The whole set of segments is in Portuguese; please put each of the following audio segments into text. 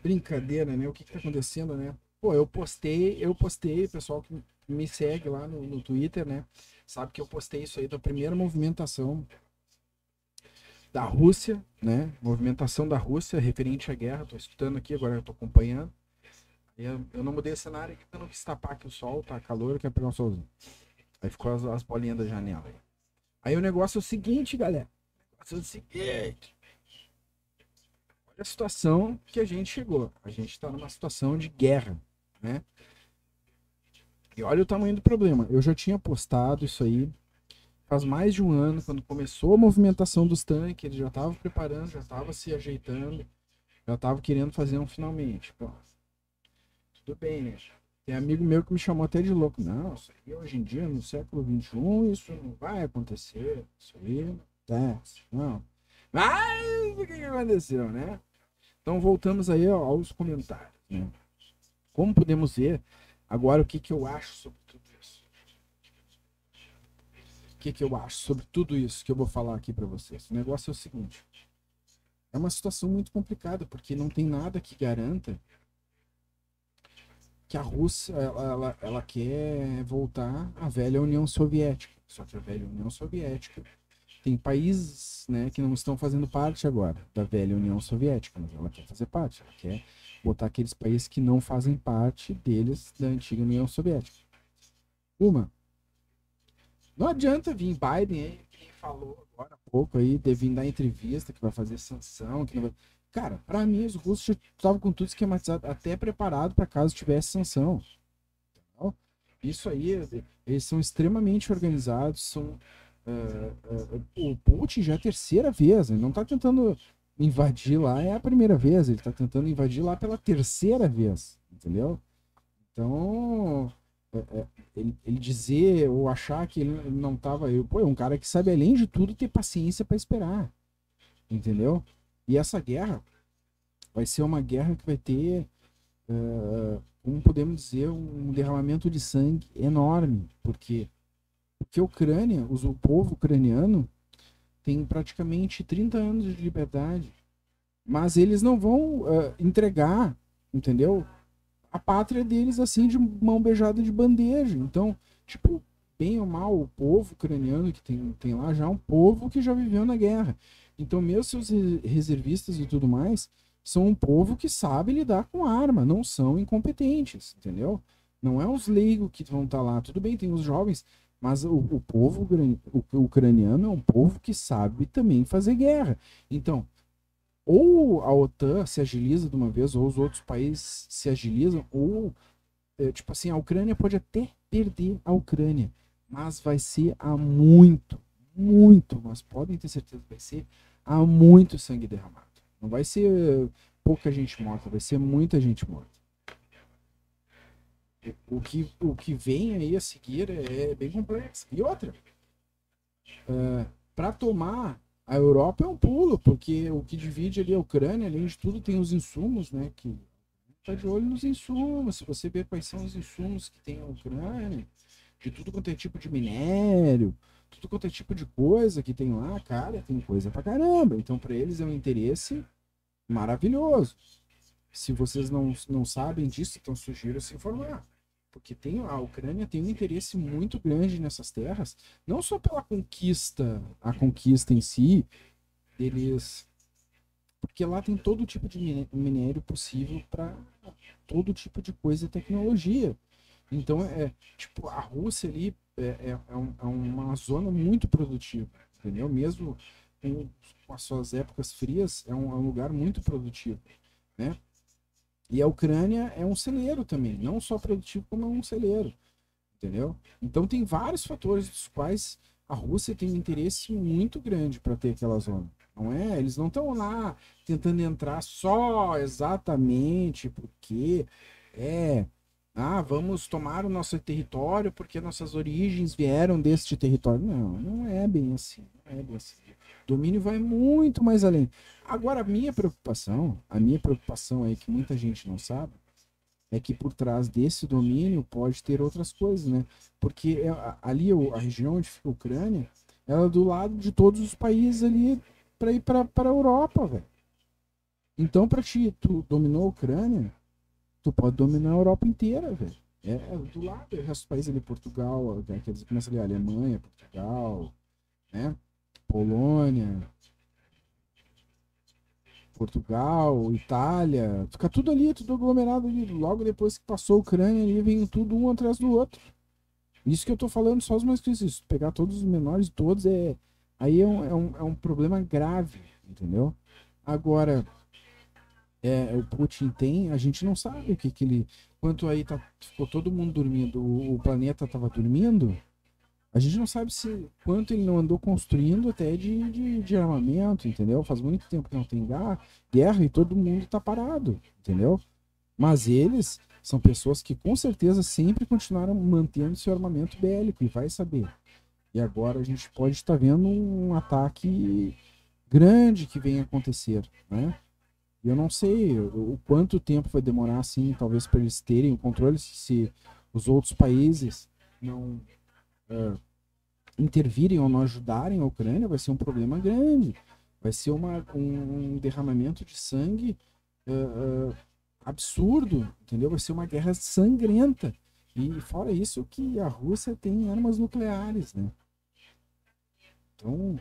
brincadeira, né? O que tá acontecendo, né? Pô, eu postei, o pessoal que me segue lá no Twitter, né? Sabe que eu postei isso aí da primeira movimentação da Rússia, né? Movimentação da Rússia referente à guerra. Tô escutando aqui, agora eu tô acompanhando. Eu não mudei o cenário aqui, eu não quis tapar aqui o sol, tá calor, eu quero pegar um solzinho. Aí ficou as bolinhas da janela aí. Aí o negócio é o seguinte, galera. O negócio é o seguinte. Olha a situação que a gente chegou. A gente tá numa situação de guerra, né? E olha o tamanho do problema. Eu já tinha postado isso aí faz mais de um ano, quando começou a movimentação dos tanques, ele já estava preparando, já estava se ajeitando, já estava querendo fazer um finalmente. Pô, tudo bem, né? Tem amigo meu que me chamou até de louco. Não, isso aí hoje em dia, no século XXI, isso não vai acontecer. Isso aí não acontece. Não. Mas o que aconteceu, né? Então voltamos aí aos comentários, né? Como podemos ver, agora o que eu acho sobre tudo isso? O que eu acho sobre tudo isso que eu vou falar aqui para vocês? O negócio é o seguinte: é uma situação muito complicada, porque não tem nada que garanta que a Rússia ela quer voltar à velha União Soviética. Só que a velha União Soviética tem países, né, que não estão fazendo parte agora da velha União Soviética, mas ela quer fazer parte. Ela quer botar aqueles países que não fazem parte deles da antiga União Soviética. Uma, não adianta vir Biden aí, quem falou agora há pouco aí, de vir dar entrevista, que vai fazer sanção, que não vai... Cara, para mim os russos já estavam com tudo esquematizado, até preparado para caso tivesse sanção. Entendeu? Isso aí, eles são extremamente organizados, são... o Putin já é a terceira vez, ele não está tentando invadir lá, é a primeira vez, ele está tentando invadir lá pela terceira vez, entendeu? Então, é, é, ele dizer ou achar que ele não tava. Pô, é um cara que sabe, além de tudo, ter paciência para esperar. Entendeu? E essa guerra vai ser uma guerra que vai ter, como podemos dizer, um derramamento de sangue enorme. Porque a Ucrânia, o povo ucraniano, tem praticamente 30 anos de liberdade. Mas eles não vão entregar, entendeu? A pátria deles assim de mão beijada de bandeja. Então, tipo, bem ou mal, o povo ucraniano que tem lá já é um povo que já viveu na guerra. Então, mesmo seus reservistas e tudo mais, são um povo que sabe lidar com arma, não são incompetentes, entendeu? Não é os leigos que vão estar lá. Tudo bem, tem os jovens, mas o povo ucraniano é um povo que sabe também fazer guerra. Então, ou a OTAN se agiliza de uma vez, ou os outros países se agilizam, ou, tipo assim, a Ucrânia pode até perder a Ucrânia, mas vai ser há muito, muito, mas podem ter certeza que vai ser há muito sangue derramado. Não vai ser pouca gente morta, vai ser muita gente morta. O que vem aí a seguir é bem complexo. E outra, para tomar a Europa é um pulo, porque o que divide ali a Ucrânia, além de tudo, tem os insumos, né? Que tá de olho nos insumos. Se você ver quais são os insumos que tem a Ucrânia, de tudo quanto é tipo de minério, tudo quanto é tipo de coisa que tem lá, cara, tem coisa pra caramba. Então, para eles é um interesse maravilhoso. Se vocês não sabem disso, então sugiro se informar. Porque a Ucrânia tem um interesse muito grande nessas terras, não só pela conquista, a conquista em si, deles. Porque lá tem todo tipo de minério possível para todo tipo de coisa e tecnologia. Então, tipo, a Rússia ali é uma zona muito produtiva, entendeu? Mesmo com as suas épocas frias, é um lugar muito produtivo, né? E a Ucrânia é um celeiro também, não só produtivo, como é um celeiro, entendeu? Então tem vários fatores dos quais a Rússia tem um interesse muito grande para ter aquela zona. Não é? Eles não estão lá tentando entrar só exatamente porque é vamos tomar o nosso território porque nossas origens vieram deste território. Não, não é bem assim. Não é bem assim. O domínio vai muito mais além. Agora, a minha preocupação aí que muita gente não sabe, é que por trás desse domínio pode ter outras coisas, né? Porque ali a região onde fica a Ucrânia, ela é do lado de todos os países ali para ir para a Europa, velho. Então, pra ti, tu dominou a Ucrânia, tu pode dominar a Europa inteira, velho. É do lado, o resto do país ali, Portugal, quer dizer, começa ali, Alemanha, Portugal, né? Polônia, Portugal, Itália, fica tudo ali, tudo aglomerado ali. Logo depois que passou a Ucrânia, ali vem tudo um atrás do outro. Isso que eu tô falando, só os mais conhecidos. Pegar todos os menores, todos, aí é um problema grave, entendeu? Agora, o Putin tem, a gente não sabe o que que ele. Quanto aí ficou todo mundo dormindo, o planeta tava dormindo, a gente não sabe se quanto ele não andou construindo até de armamento, entendeu? Faz muito tempo que não tem guerra e todo mundo tá parado, entendeu? Mas eles são pessoas que com certeza sempre continuaram mantendo seu armamento bélico, e vai saber. E agora a gente pode estar vendo um ataque grande que vem acontecer, né? E eu não sei o quanto tempo vai demorar, assim, talvez para eles terem o controle, se os outros países não intervirem ou não ajudarem a Ucrânia, vai ser um problema grande. Vai ser um derramamento de sangue uh, uh, absurdo, entendeu? Vai ser uma guerra sangrenta. E fora isso que a Rússia tem armas nucleares, né? Então,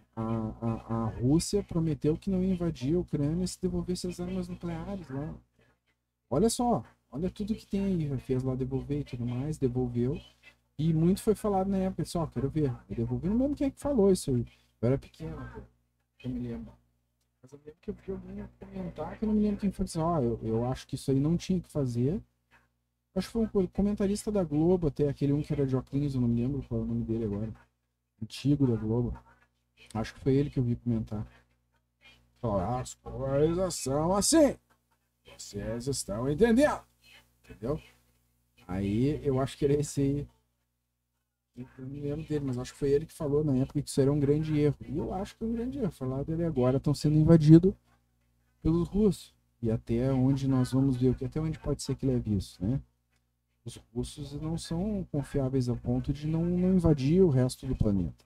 a Rússia prometeu que não ia invadir a Ucrânia se devolvesse as armas nucleares lá. Olha só, olha tudo que tem aí, fez lá devolver e tudo mais, devolveu. E muito foi falado na época, só quero ver, eu devolvi, não lembro quem é que falou isso aí. Eu era pequeno, eu me lembro. Mas eu lembro que eu vi alguém comentar, que eu não me lembro quem foi, dizer, eu acho que isso aí não tinha que fazer. Acho que foi um comentarista da Globo, até aquele um que era de óculos, eu não me lembro qual é o nome dele agora. Antigo da Globo. Acho que foi ele que eu vi comentar. Falar, as coisas são assim. Vocês estão entendendo. Entendeu? Aí eu acho que era esse aí. Eu não me lembro dele, mas acho que foi ele que falou na época que isso era um grande erro. E eu acho que é um grande erro. Falar dele agora estão sendo invadidos pelos russos. E até onde nós vamos ver, até onde pode ser que leve isso, né? Os russos não são confiáveis a ponto de não invadir o resto do planeta.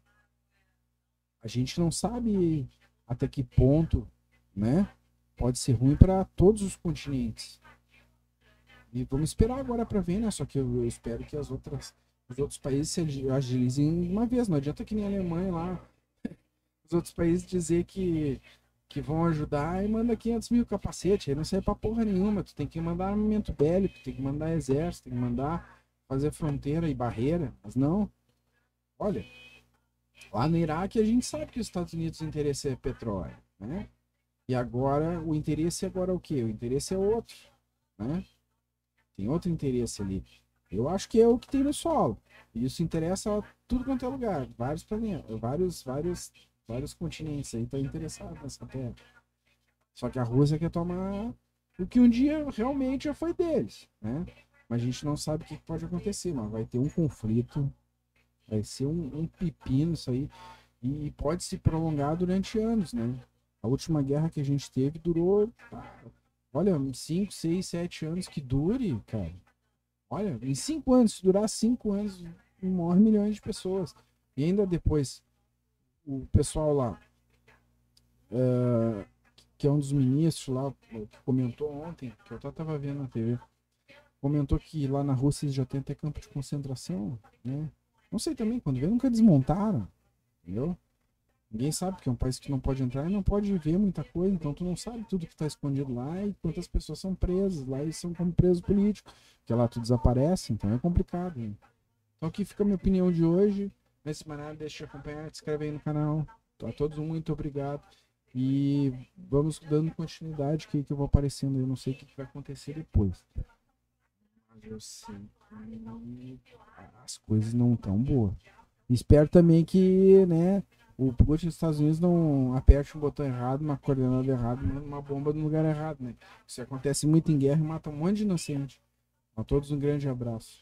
A gente não sabe até que ponto, né, pode ser ruim para todos os continentes. E vamos esperar agora para ver, né? Só que eu espero que os outros países se agilizem uma vez. Não adianta que nem a Alemanha lá, os outros países dizer que vão ajudar e manda 500 mil capacetes. Aí não serve pra porra nenhuma. Tu tem que mandar armamento bélico, tem que mandar exército, tem que mandar fazer fronteira e barreira. Mas não. Olha, lá no Iraque a gente sabe que os Estados Unidos o interesse é petróleo, né? E agora, o interesse agora é o quê? O interesse é outro, né? Tem outro interesse ali. Eu acho que é o que tem no solo. E isso interessa a tudo quanto é lugar. Vários planetas, vários continentes aí estão interessados nessa terra. Só que a Rússia quer tomar o que um dia realmente já foi deles, né? Mas a gente não sabe o que pode acontecer, mas vai ter um conflito, vai ser um pepino isso aí, e pode se prolongar durante anos, né? A última guerra que a gente teve durou, olha, 5, 6, 7 anos que dure, cara. Olha, em 5 anos, se durar 5 anos, morre milhões de pessoas. E ainda depois, o pessoal lá, que é um dos ministros lá, que comentou ontem, que eu até tava vendo na TV, comentou que lá na Rússia eles já tem até campo de concentração, né? Não sei também, quando vê, nunca desmontaram, entendeu? Ninguém sabe, porque é um país que não pode entrar e não pode ver muita coisa, então tu não sabe tudo que está escondido lá e quantas pessoas são presas lá e são como presos políticos, porque lá tu desaparece, então é complicado. Né? Então aqui fica a minha opinião de hoje. Nesse manada, deixa eu acompanhar, te inscreve aí no canal. Então, a todos muito obrigado. E vamos dando continuidade que eu vou aparecendo. Eu não sei o que vai acontecer depois. Mas eu sei que as coisas não estão boas. Espero também que, né, o Putin dos Estados Unidos não aperte um botão errado, uma coordenada errada, uma bomba no lugar errado, né? Isso acontece muito em guerra e mata um monte de inocente. A todos um grande abraço.